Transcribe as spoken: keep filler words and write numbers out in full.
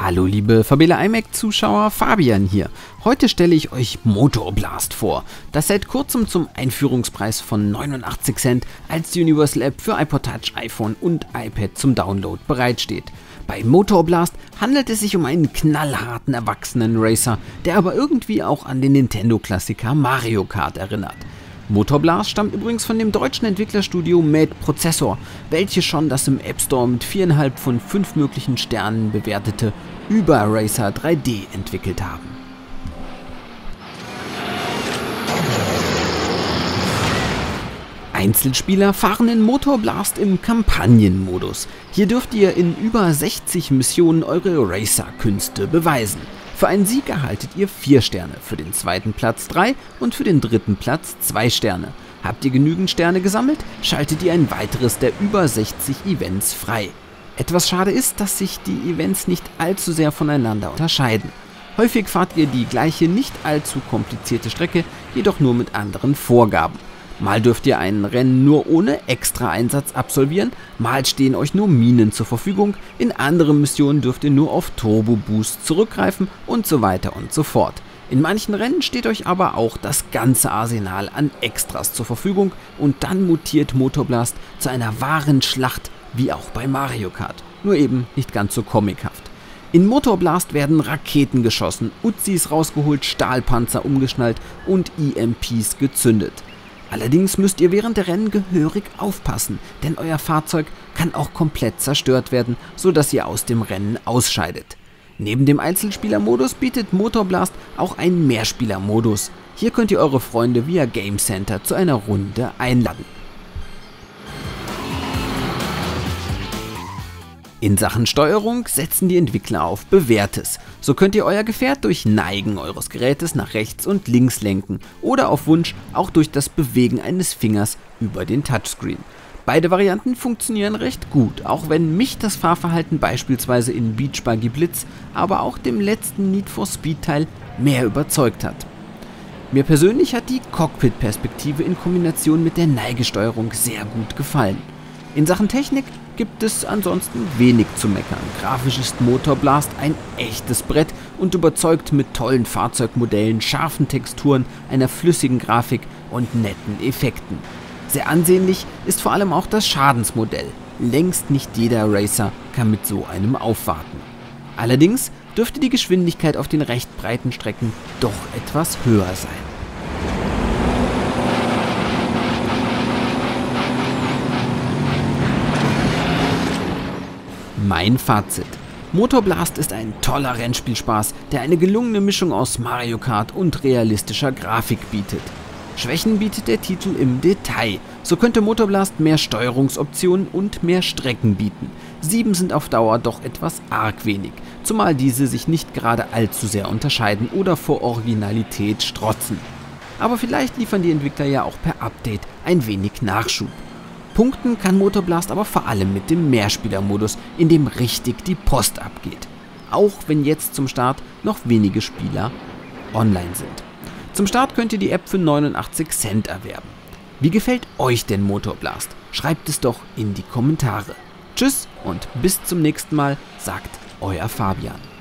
Hallo liebe Fabela iMac-Zuschauer, Fabian hier. Heute stelle ich euch Motorblast vor, das seit kurzem zum Einführungspreis von neunundachtzig Cent als Universal App für iPod Touch, iPhone und iPad zum Download bereitsteht. Bei Motorblast handelt es sich um einen knallharten erwachsenen Racer, der aber irgendwie auch an den Nintendo-Klassiker Mario Kart erinnert. Motorblast stammt übrigens von dem deutschen Entwicklerstudio Mad Processor, welche schon das im App Store mit vier Komma fünf von fünf möglichen Sternen bewertete Über-Racer drei D entwickelt haben. Einzelspieler fahren in Motorblast im Kampagnenmodus. Hier dürft ihr in über sechzig Missionen eure Racer-Künste beweisen. Für einen Sieg erhaltet ihr vier Sterne, für den zweiten Platz drei und für den dritten Platz zwei Sterne. Habt ihr genügend Sterne gesammelt, schaltet ihr ein weiteres der über sechzig Events frei. Etwas schade ist, dass sich die Events nicht allzu sehr voneinander unterscheiden. Häufig fahrt ihr die gleiche, nicht allzu komplizierte Strecke, jedoch nur mit anderen Vorgaben. Mal dürft ihr ein Rennen nur ohne Extra-Einsatz absolvieren, mal stehen euch nur Minen zur Verfügung, in anderen Missionen dürft ihr nur auf Turbo-Boost zurückgreifen und so weiter und so fort. In manchen Rennen steht euch aber auch das ganze Arsenal an Extras zur Verfügung und dann mutiert Motorblast zu einer wahren Schlacht, wie auch bei Mario Kart, nur eben nicht ganz so comichaft. In Motorblast werden Raketen geschossen, Uzis rausgeholt, Stahlpanzer umgeschnallt und E M Ps gezündet. Allerdings müsst ihr während der Rennen gehörig aufpassen, denn euer Fahrzeug kann auch komplett zerstört werden, sodass ihr aus dem Rennen ausscheidet. Neben dem Einzelspielermodus bietet Motorblast auch einen Mehrspielermodus. Hier könnt ihr eure Freunde via Game Center zu einer Runde einladen. In Sachen Steuerung setzen die Entwickler auf Bewährtes. So könnt ihr euer Gefährt durch Neigen eures Gerätes nach rechts und links lenken oder auf Wunsch auch durch das Bewegen eines Fingers über den Touchscreen. Beide Varianten funktionieren recht gut, auch wenn mich das Fahrverhalten beispielsweise in Beach Buggy Blitz, aber auch dem letzten Need for Speed Teil mehr überzeugt hat. Mir persönlich hat die Cockpit-Perspektive in Kombination mit der Neigesteuerung sehr gut gefallen. In Sachen Technik gibt es ansonsten wenig zu meckern. Grafisch ist Motorblast ein echtes Brett und überzeugt mit tollen Fahrzeugmodellen, scharfen Texturen, einer flüssigen Grafik und netten Effekten. Sehr ansehnlich ist vor allem auch das Schadensmodell. Längst nicht jeder Racer kann mit so einem aufwarten. Allerdings dürfte die Geschwindigkeit auf den recht breiten Strecken doch etwas höher sein. Mein Fazit: Motorblast ist ein toller Rennspielspaß, der eine gelungene Mischung aus Mario Kart und realistischer Grafik bietet. Schwächen bietet der Titel im Detail. So könnte Motorblast mehr Steuerungsoptionen und mehr Strecken bieten. Sieben sind auf Dauer doch etwas arg wenig, zumal diese sich nicht gerade allzu sehr unterscheiden oder vor Originalität strotzen. Aber vielleicht liefern die Entwickler ja auch per Update ein wenig Nachschub. Punkten kann Motorblast aber vor allem mit dem Mehrspielermodus, in dem richtig die Post abgeht. Auch wenn jetzt zum Start noch wenige Spieler online sind. Zum Start könnt ihr die App für neunundachtzig Cent erwerben. Wie gefällt euch denn Motorblast? Schreibt es doch in die Kommentare. Tschüss und bis zum nächsten Mal, sagt euer Fabian.